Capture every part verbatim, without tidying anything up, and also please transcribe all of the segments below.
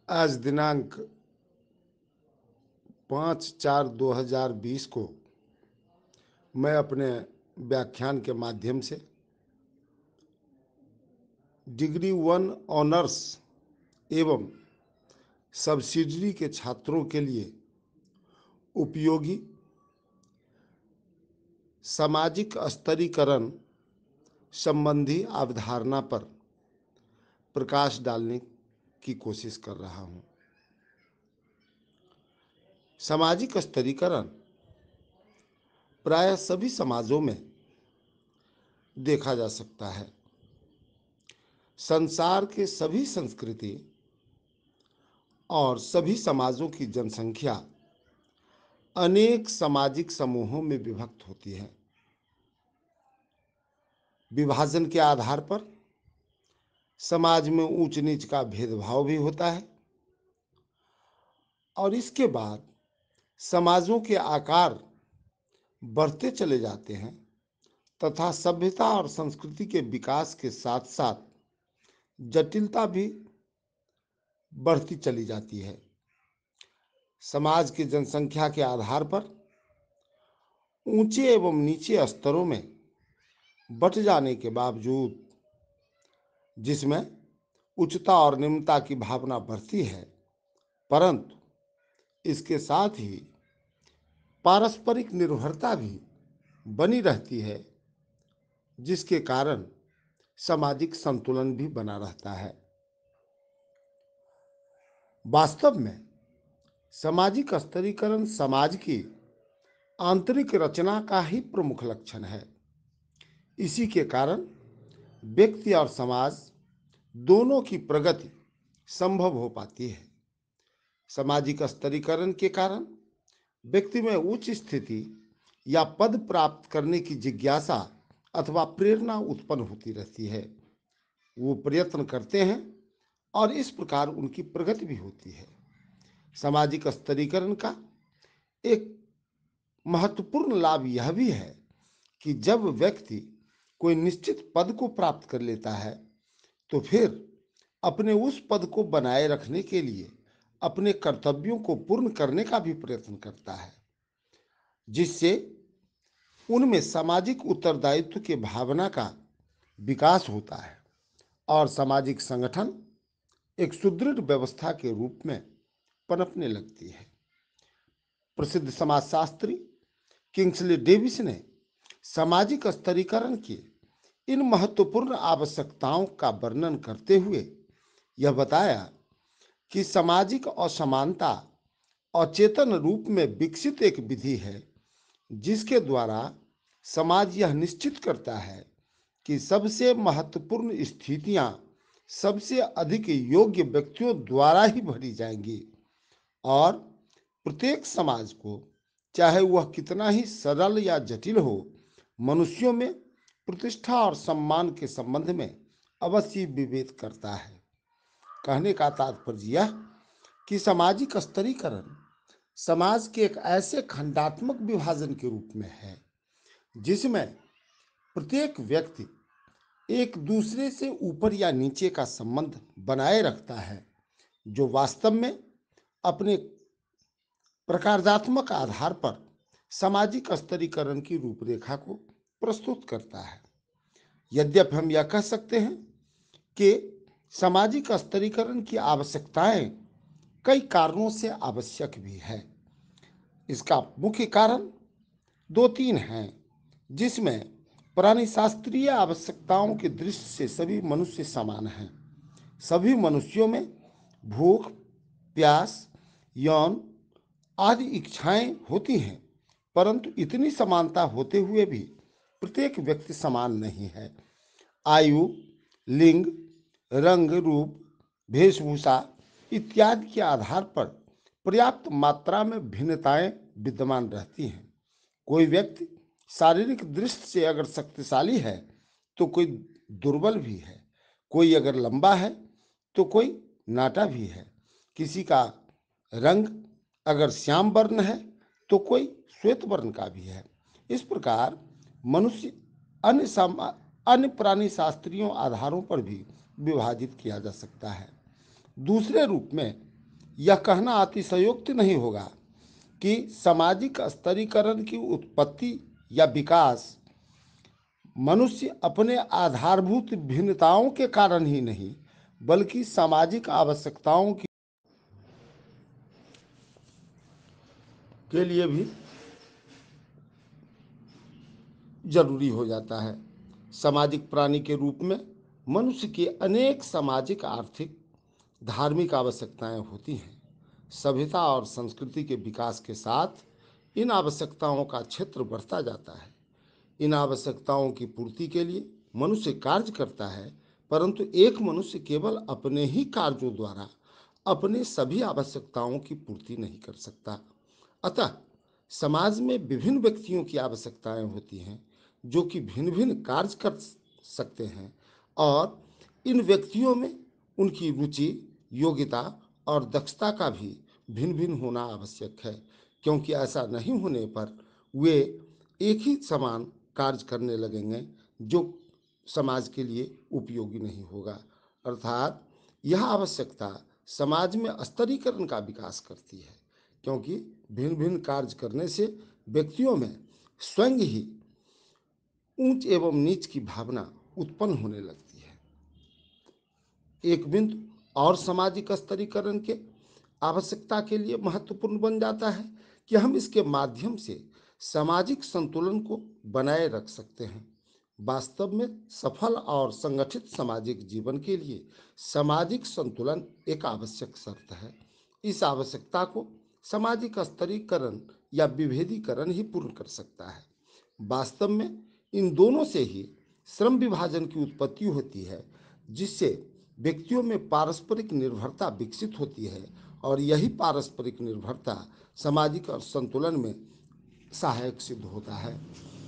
आज दिनांक पाँच चार दो हजार बीस को मैं अपने व्याख्यान के माध्यम से डिग्री वन ऑनर्स एवं सब्सिडरी के छात्रों के लिए उपयोगी सामाजिक स्तरीकरण संबंधी अवधारणा पर प्रकाश डालने की कोशिश कर रहा हूं। सामाजिक स्तरीकरण प्रायः सभी समाजों में देखा जा सकता है। संसार के सभी संस्कृति और सभी समाजों की जनसंख्या अनेक सामाजिक समूहों में विभक्त होती है। विभाजन के आधार पर समाज में ऊंच नीच का भेदभाव भी होता है और इसके बाद समाजों के आकार बढ़ते चले जाते हैं तथा सभ्यता और संस्कृति के विकास के साथ साथ जटिलता भी बढ़ती चली जाती है। समाज की जनसंख्या के आधार पर ऊंचे एवं नीचे स्तरों में बंट जाने के बावजूद, जिसमें उच्चता और निम्नता की भावना बढ़ती है, परंतु इसके साथ ही पारस्परिक निर्भरता भी बनी रहती है, जिसके कारण सामाजिक संतुलन भी बना रहता है। वास्तव में सामाजिक स्तरीकरण समाज की आंतरिक रचना का ही प्रमुख लक्षण है। इसी के कारण व्यक्ति और समाज दोनों की प्रगति संभव हो पाती है। सामाजिक स्तरीकरण के कारण व्यक्ति में उच्च स्थिति या पद प्राप्त करने की जिज्ञासा अथवा प्रेरणा उत्पन्न होती रहती है। वो प्रयत्न करते हैं और इस प्रकार उनकी प्रगति भी होती है। सामाजिक स्तरीकरण का एक महत्वपूर्ण लाभ यह भी है कि जब व्यक्ति कोई निश्चित पद को प्राप्त कर लेता है तो फिर अपने उस पद को बनाए रखने के लिए अपने कर्तव्यों को पूर्ण करने का भी प्रयत्न करता है, जिससे उनमें सामाजिक उत्तरदायित्व के भावना का विकास होता है और सामाजिक संगठन एक सुदृढ़ व्यवस्था के रूप में पनपने लगती है। प्रसिद्ध समाजशास्त्री किंग्सली डेविस ने सामाजिक स्तरीकरण की इन महत्वपूर्ण आवश्यकताओं का वर्णन करते हुए यह बताया कि सामाजिक असमानता अचेतन रूप में विकसित एक विधि है, जिसके द्वारा समाज यह निश्चित करता है कि सबसे महत्वपूर्ण स्थितियां सबसे अधिक योग्य व्यक्तियों द्वारा ही भरी जाएंगी और प्रत्येक समाज को, चाहे वह कितना ही सरल या जटिल हो, मनुष्यों में प्रतिष्ठा और सम्मान के संबंध में अवश्य विवेक करता है। कहने का तात्पर्य यह कि सामाजिक स्तरीकरण समाज के एक ऐसे खंडात्मक विभाजन के रूप में है जिसमें प्रत्येक व्यक्ति एक दूसरे से ऊपर या नीचे का संबंध बनाए रखता है, जो वास्तव में अपने प्रकारात्मक आधार पर सामाजिक स्तरीकरण की रूपरेखा को प्रस्तुत करता है। यद्यपि हम यह कह सकते हैं कि सामाजिक स्तरीकरण की आवश्यकताएं कई कारणों से आवश्यक भी है। इसका मुख्य कारण दो तीन हैं, जिसमें प्राणिशास्त्रीय आवश्यकताओं की दृष्टि से सभी मनुष्य समान हैं। सभी मनुष्यों में भूख, प्यास, यौन आदि इच्छाएं होती हैं, परंतु इतनी समानता होते हुए भी प्रत्येक व्यक्ति समान नहीं है। आयु, लिंग, रंग, रूप, वेशभूषा इत्यादि के आधार पर पर्याप्त मात्रा में भिन्नताएं विद्यमान रहती हैं। कोई व्यक्ति शारीरिक दृष्टि से अगर शक्तिशाली है तो कोई दुर्बल भी है, कोई अगर लंबा है तो कोई नाटा भी है, किसी का रंग अगर श्याम वर्ण है तो कोई श्वेत वर्ण का भी है। इस प्रकार मनुष्य अन्य अन्य प्राणी शास्त्रीय आधारों पर भी विभाजित किया जा सकता है। दूसरे रूप में यह कहना अतिशयोक्ति नहीं होगा कि सामाजिक स्तरीकरण की उत्पत्ति या विकास मनुष्य अपने आधारभूत भिन्नताओं के कारण ही नहीं, बल्कि सामाजिक आवश्यकताओं की के लिए भी जरूरी हो जाता है। सामाजिक प्राणी के रूप में मनुष्य की अनेक सामाजिक, आर्थिक, धार्मिक आवश्यकताएं होती हैं। सभ्यता और संस्कृति के विकास के साथ इन आवश्यकताओं का क्षेत्र बढ़ता जाता है। इन आवश्यकताओं की पूर्ति के लिए मनुष्य कार्य करता है, परंतु एक मनुष्य केवल अपने ही कार्यों द्वारा अपने सभी आवश्यकताओं की पूर्ति नहीं कर सकता। अतः समाज में विभिन्न व्यक्तियों की आवश्यकताएं होती हैं जो कि भिन्न भिन्न कार्य कर सकते हैं, और इन व्यक्तियों में उनकी रुचि, योग्यता और दक्षता का भी भिन्न भिन्न होना आवश्यक है, क्योंकि ऐसा नहीं होने पर वे एक ही समान कार्य करने लगेंगे जो समाज के लिए उपयोगी नहीं होगा। अर्थात यह आवश्यकता समाज में स्तरीकरण का विकास करती है, क्योंकि भिन्न भिन्न कार्य करने से व्यक्तियों में स्वयं ही ऊंच एवं नीच की भावना उत्पन्न होने लगती है। एक बिंदु और सामाजिक स्तरीकरण के आवश्यकता के लिए महत्वपूर्ण बन जाता है कि हम इसके माध्यम से सामाजिक संतुलन को बनाए रख सकते हैं। वास्तव में सफल और संगठित सामाजिक जीवन के लिए सामाजिक संतुलन एक आवश्यक शर्त है। इस आवश्यकता को सामाजिक स्तरीकरण या विभेदीकरण ही पूर्ण कर सकता है। वास्तव में इन दोनों से ही श्रम विभाजन की उत्पत्ति होती है, जिससे व्यक्तियों में पारस्परिक निर्भरता विकसित होती है, और यही पारस्परिक निर्भरता सामाजिक और संतुलन में सहायक सिद्ध होता है।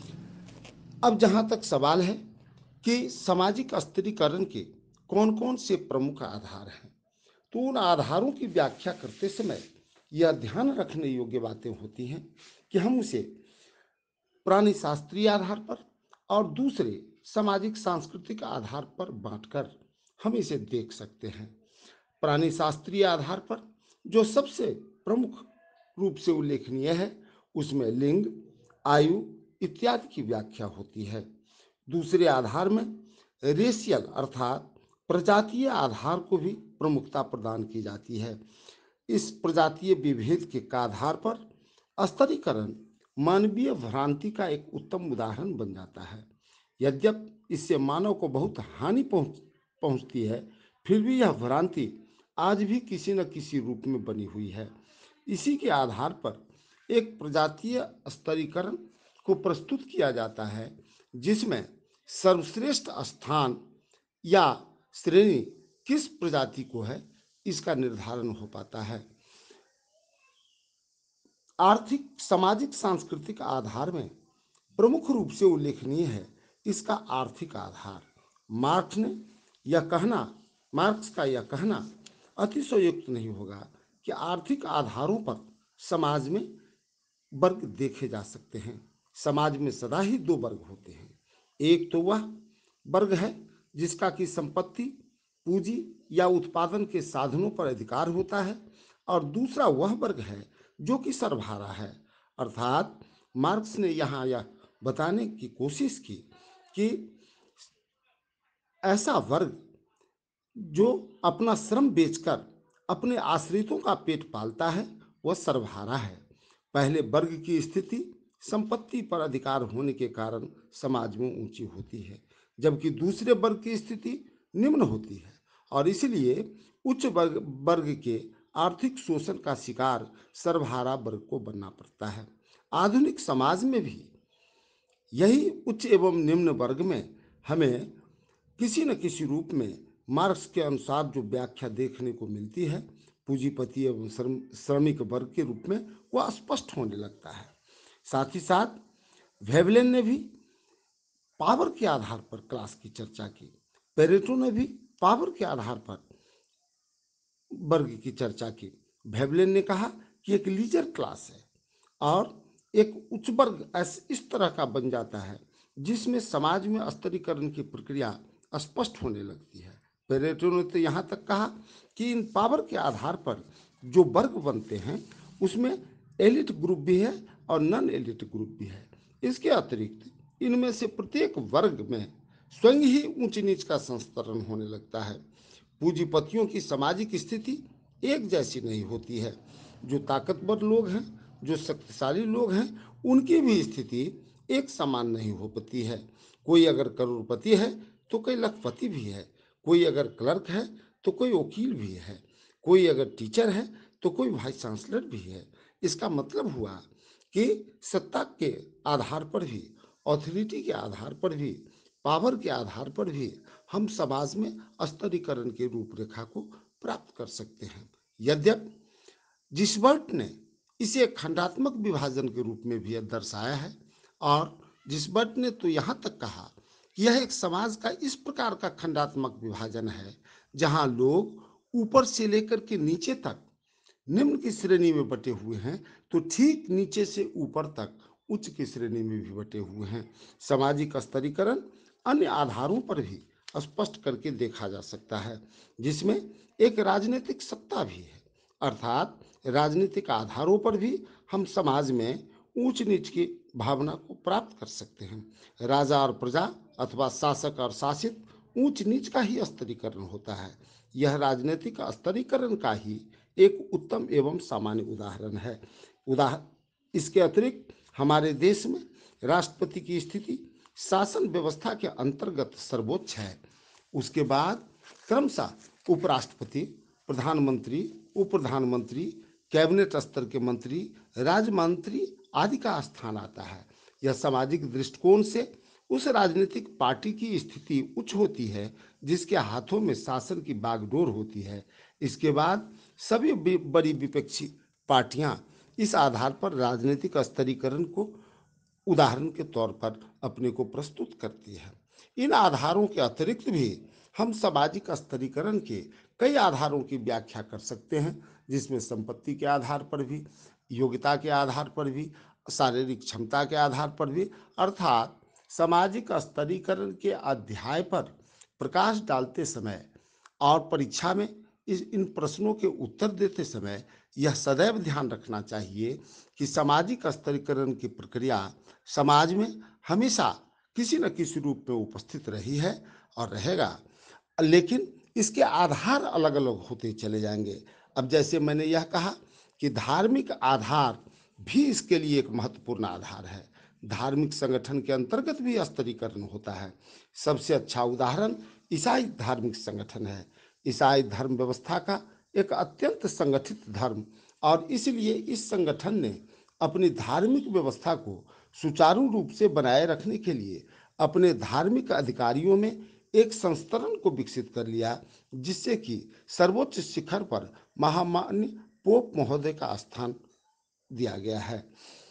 अब जहाँ तक सवाल है कि सामाजिक स्तरीकरण के कौन कौन से प्रमुख आधार हैं, तो उन आधारों की व्याख्या करते समय यह ध्यान रखने योग्य बातें होती हैं कि हम उसे प्राणी शास्त्रीय आधार पर और दूसरे सामाजिक सांस्कृतिक आधार पर बांटकर हम इसे देख सकते हैं। प्राणी शास्त्रीय आधार पर जो सबसे प्रमुख रूप से उल्लेखनीय है, उसमें लिंग, आयु इत्यादि की व्याख्या होती है। दूसरे आधार में रेशियल अर्थात प्रजातीय आधार को भी प्रमुखता प्रदान की जाती है। इस प्रजातीय विभेद के आधार पर स्तरीकरण मानवीय भ्रांति का एक उत्तम उदाहरण बन जाता है। यद्यपि इससे मानव को बहुत हानि पहुंच पहुंचती है, फिर भी यह भ्रांति आज भी किसी न किसी रूप में बनी हुई है। इसी के आधार पर एक प्रजातीय स्तरीकरण को प्रस्तुत किया जाता है, जिसमें सर्वश्रेष्ठ स्थान या श्रेणी किस प्रजाति को है, इसका निर्धारण हो पाता है। आर्थिक, सामाजिक, सांस्कृतिक आधार में प्रमुख रूप से उल्लेखनीय है इसका आर्थिक आधार। मार्क्स ने यह कहना मार्क्स का यह कहना अतिशयोक्त नहीं होगा कि आर्थिक आधारों पर समाज में वर्ग देखे जा सकते हैं। समाज में सदा ही दो वर्ग होते हैं। एक तो वह वर्ग है जिसका कि संपत्ति, पूंजी या उत्पादन के साधनों पर अधिकार होता है, और दूसरा वह वर्ग है जो कि सर्वहारा है। अर्थात मार्क्स ने यहाँ यह बताने की कोशिश की कि ऐसा वर्ग जो अपना श्रम बेचकर अपने आश्रितों का पेट पालता है, वह सर्वहारा है। पहले वर्ग की स्थिति संपत्ति पर अधिकार होने के कारण समाज में ऊंची होती है, जबकि दूसरे वर्ग की स्थिति निम्न होती है, और इसलिए उच्च वर्ग वर्ग के आर्थिक शोषण का शिकार सर्वहारा वर्ग को बनना पड़ता है। आधुनिक समाज में भी यही उच्च एवं निम्न वर्ग में हमें किसी न किसी रूप में मार्क्स के अनुसार जो व्याख्या देखने को मिलती है, पूंजीपति एवं श्रम श्रमिक वर्ग के रूप में, वह स्पष्ट होने लगता है। साथ ही साथ वेवलेन ने भी पावर के आधार पर क्लास की चर्चा की। पेरेटो ने भी पावर के आधार पर वर्ग की चर्चा की। वेवलेन ने कहा कि एक लीजर क्लास है और एक उच्च वर्ग इस तरह का बन जाता है जिसमें समाज में स्तरीकरण की प्रक्रिया स्पष्ट होने लगती है। पेरेटो ने तो यहाँ तक कहा कि इन पावर के आधार पर जो वर्ग बनते हैं उसमें एलिट ग्रुप भी है और नॉन एलिट ग्रुप भी है। इसके अतिरिक्त इनमें से प्रत्येक वर्ग में स्वयं ही ऊंच नीच का संस्तरण होने लगता है। पूंजीपतियों की सामाजिक स्थिति एक जैसी नहीं होती है। जो ताकतवर लोग हैं, जो शक्तिशाली लोग हैं, उनकी भी स्थिति एक समान नहीं हो पाती है। कोई अगर करोड़पति है तो कोई लखपति भी है, कोई अगर क्लर्क है तो कोई वकील भी है, कोई अगर टीचर है तो कोई वाइस चांसलर भी है। इसका मतलब हुआ कि सत्ता के आधार पर भी, ऑथोरिटी के आधार पर भी, पावर के आधार पर भी हम समाज में स्तरीकरण की रूपरेखा को प्राप्त कर सकते हैं। यद्यपि जिसबर्ट ने इसे एक खंडात्मक विभाजन के रूप में भी दर्शाया है, और जिसबर्ट ने तो यहाँ तक कहा कि यह एक समाज का इस प्रकार का खंडात्मक विभाजन है जहाँ लोग ऊपर से लेकर के नीचे तक निम्न की श्रेणी में बटे हुए हैं, तो ठीक नीचे से ऊपर तक उच्च की श्रेणी में भी बटे हुए हैं। सामाजिक स्तरीकरण अन्य आधारों पर भी स्पष्ट करके देखा जा सकता है, जिसमें एक राजनीतिक सत्ता भी है। अर्थात राजनीतिक आधारों पर भी हम समाज में ऊंच नीच की भावना को प्राप्त कर सकते हैं। राजा और प्रजा अथवा शासक और शासित ऊंच नीच का ही स्तरीकरण होता है। यह राजनीतिक स्तरीकरण का ही एक उत्तम एवं सामान्य उदाहरण है। उदाहरण इसके अतिरिक्त हमारे देश में राष्ट्रपति की स्थिति शासन व्यवस्था के अंतर्गत सर्वोच्च है। उसके बाद क्रमशः उपराष्ट्रपति, प्रधानमंत्री, उप प्रधानमंत्री, कैबिनेट स्तर के मंत्री, राज्य मंत्री आदि का स्थान आता है। यह सामाजिक दृष्टिकोण से उस राजनीतिक पार्टी की स्थिति उच्च होती है जिसके हाथों में शासन की बागडोर होती है। इसके बाद सभी बड़ी विपक्षी पार्टियां इस आधार पर राजनीतिक स्तरीकरण को उदाहरण के तौर पर अपने को प्रस्तुत करती है। इन आधारों के अतिरिक्त भी हम सामाजिक स्तरीकरण के कई आधारों की व्याख्या कर सकते हैं, जिसमें संपत्ति के आधार पर भी, योग्यता के आधार पर भी, शारीरिक क्षमता के आधार पर भी। अर्थात सामाजिक स्तरीकरण के अध्याय पर प्रकाश डालते समय और परीक्षा में इस इन प्रश्नों के उत्तर देते समय यह सदैव ध्यान रखना चाहिए कि सामाजिक स्तरीकरण की प्रक्रिया समाज में हमेशा किसी न किसी रूप में उपस्थित रही है और रहेगा, लेकिन इसके आधार अलग अलग होते चले जाएंगे। अब जैसे मैंने यह कहा कि धार्मिक आधार भी इसके लिए एक महत्वपूर्ण आधार है। धार्मिक संगठन के अंतर्गत भी स्तरीकरण होता है। सबसे अच्छा उदाहरण ईसाई धार्मिक संगठन है। ईसाई धर्म व्यवस्था का एक अत्यंत संगठित धर्म, और इसलिए इस संगठन ने अपनी धार्मिक व्यवस्था को सुचारू रूप से बनाए रखने के लिए अपने धार्मिक अधिकारियों में एक संस्तरण को विकसित कर लिया, जिससे कि सर्वोच्च शिखर पर महामान्य पोप महोदय का स्थान दिया गया है।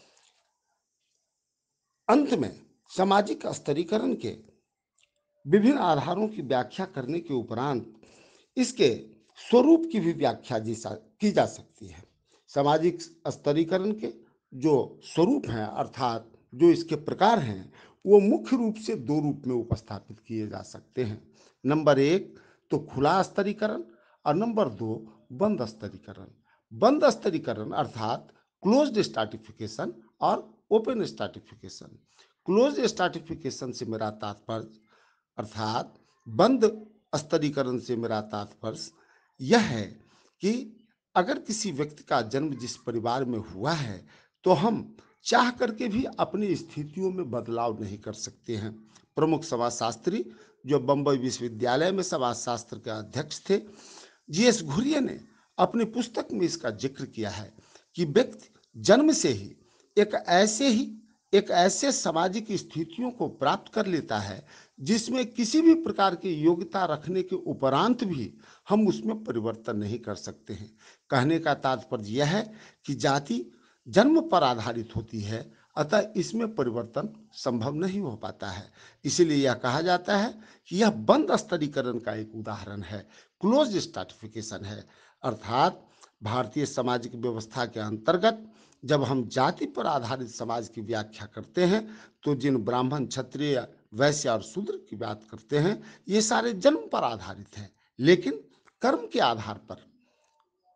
अंत में सामाजिक स्तरीकरण के विभिन्न आधारों की व्याख्या करने के उपरांत इसके स्वरूप की भी व्याख्या की जा सकती है। सामाजिक स्तरीकरण के जो स्वरूप हैं, अर्थात जो इसके प्रकार हैं, वो मुख्य रूप से दो रूप में उपस्थापित किए जा सकते हैं। नंबर एक तो खुला स्तरीकरण, और नंबर दो बंद स्तरीकरण। बंद स्तरीकरण अर्थात क्लोज्ड स्ट्रैटिफिकेशन और ओपन स्ट्रैटिफिकेशन। क्लोज्ड स्ट्रैटिफिकेशन से मेरा तात्पर्य, अर्थात बंद स्तरीकरण से मेरा तात्पर्य यह है कि अगर किसी व्यक्ति का जन्म जिस परिवार में हुआ है तो हम चाह करके भी अपनी स्थितियों में बदलाव नहीं कर सकते हैं। प्रमुख समाजशास्त्री जो बंबई विश्वविद्यालय में समाजशास्त्र के अध्यक्ष थे, जी एस घुरिये ने अपनी पुस्तक में इसका जिक्र किया है कि व्यक्ति जन्म से ही एक ऐसे ही एक ऐसे सामाजिक स्थितियों को प्राप्त कर लेता है जिसमें किसी भी प्रकार की योग्यता रखने के उपरांत भी हम उसमें परिवर्तन नहीं कर सकते हैं। कहने का तात्पर्य यह है कि जाति जन्म पर आधारित होती है, अतः इसमें परिवर्तन संभव नहीं हो पाता है। इसीलिए यह कहा जाता है कि यह बंद स्तरीकरण का एक उदाहरण है, क्लोज स्ट्रैटिफिकेशन है। अर्थात भारतीय सामाजिक व्यवस्था के अंतर्गत जब हम जाति पर आधारित समाज की व्याख्या करते हैं तो जिन ब्राह्मण, क्षत्रिय, वैश्य और शूद्र की बात करते हैं, ये सारे जन्म पर आधारित हैं, लेकिन कर्म के आधार पर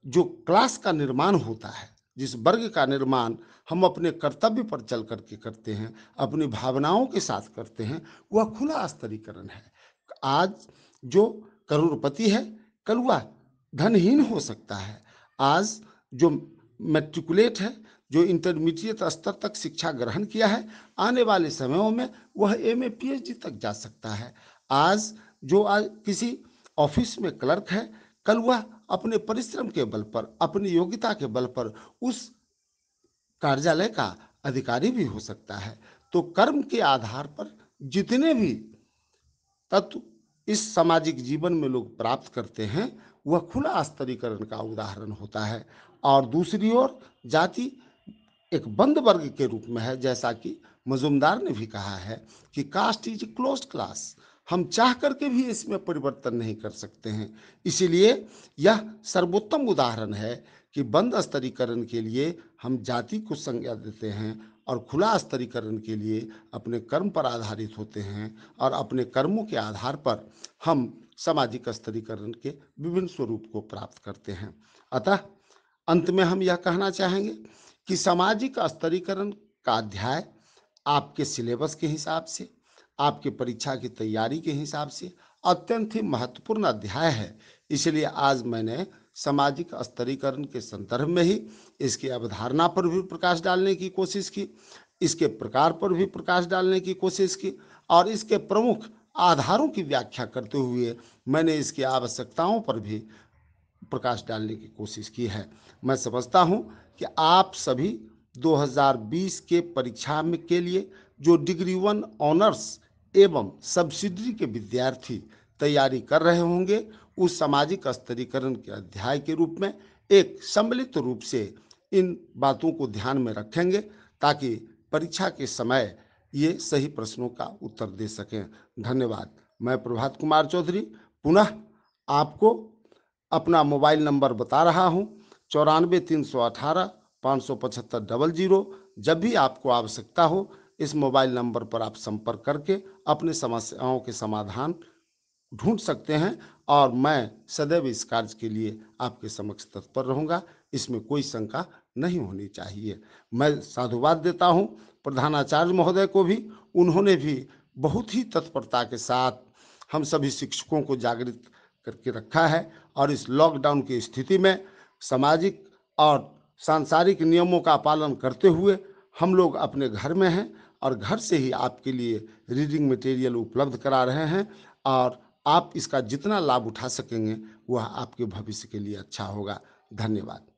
जो क्लास का निर्माण होता है, जिस वर्ग का निर्माण हम अपने कर्तव्य पर चल करके करते हैं, अपनी भावनाओं के साथ करते हैं, वह खुला स्तरीकरण है। आज जो करोड़पति है, कल वह धनहीन हो सकता है। आज जो मैट्रिकुलेट है, जो इंटरमीडिएट स्तर तक शिक्षा ग्रहण किया है, आने वाले समयों में वह M A P H D तक जा सकता है। आज जो आज किसी ऑफिस में क्लर्क है, कल वह अपने परिश्रम के बल पर, अपनी योग्यता के बल पर उस कार्यालय का अधिकारी भी हो सकता है। तो कर्म के आधार पर जितने भी तत्व इस सामाजिक जीवन में लोग प्राप्त करते हैं, वह खुला स्तरीकरण का उदाहरण होता है। और दूसरी ओर जाति एक बंद वर्ग के रूप में है, जैसा कि मजुमदार ने भी कहा है कि कास्ट इज क्लोज्ड क्लास। हम चाह करके भी इसमें परिवर्तन नहीं कर सकते हैं। इसीलिए यह सर्वोत्तम उदाहरण है कि बंद स्तरीकरण के लिए हम जाति को संज्ञा देते हैं और खुला स्तरीकरण के लिए अपने कर्म पर आधारित होते हैं, और अपने कर्मों के आधार पर हम सामाजिक स्तरीकरण के विभिन्न स्वरूप को प्राप्त करते हैं। अतः अंत में हम यह कहना चाहेंगे कि सामाजिक स्तरीकरण का अध्याय आपके सिलेबस के हिसाब से, आपके परीक्षा की तैयारी के हिसाब से अत्यंत ही महत्वपूर्ण अध्याय है। इसलिए आज मैंने सामाजिक स्तरीकरण के संदर्भ में ही इसकी अवधारणा पर भी प्रकाश डालने की कोशिश की, इसके प्रकार पर भी प्रकाश डालने की कोशिश की, और इसके प्रमुख आधारों की व्याख्या करते हुए मैंने इसकी आवश्यकताओं पर भी प्रकाश डालने की कोशिश की है। मैं समझता हूं कि आप सभी दो हज़ार बीस के परीक्षा में के लिए जो डिग्री वन ऑनर्स एवं सब्सिडरी के विद्यार्थी तैयारी कर रहे होंगे, उस सामाजिक स्तरीकरण के अध्याय के रूप में एक सम्मिलित रूप से इन बातों को ध्यान में रखेंगे, ताकि परीक्षा के समय ये सही प्रश्नों का उत्तर दे सकें। धन्यवाद। मैं प्रभात कुमार चौधरी पुनः आपको अपना मोबाइल नंबर बता रहा हूँ, चौरानवे तीन सौ अठारह पाँच सौ पचहत्तर डबल जीरो। जब भी आपको आवश्यकता हो, इस मोबाइल नंबर पर आप संपर्क करके अपनी समस्याओं के समाधान ढूंढ सकते हैं, और मैं सदैव इस कार्य के लिए आपके समक्ष तत्पर रहूँगा। इसमें कोई शंका नहीं होनी चाहिए। मैं साधुवाद देता हूँ प्रधानाचार्य महोदय को भी। उन्होंने भी बहुत ही तत्परता के साथ हम सभी शिक्षकों को जागृत करके रखा है, और इस लॉकडाउन की स्थिति में सामाजिक और सांसारिक नियमों का पालन करते हुए हम लोग अपने घर में हैं, और घर से ही आपके लिए रीडिंग मटेरियल उपलब्ध करा रहे हैं, और आप इसका जितना लाभ उठा सकेंगे वह आपके भविष्य के लिए अच्छा होगा। धन्यवाद।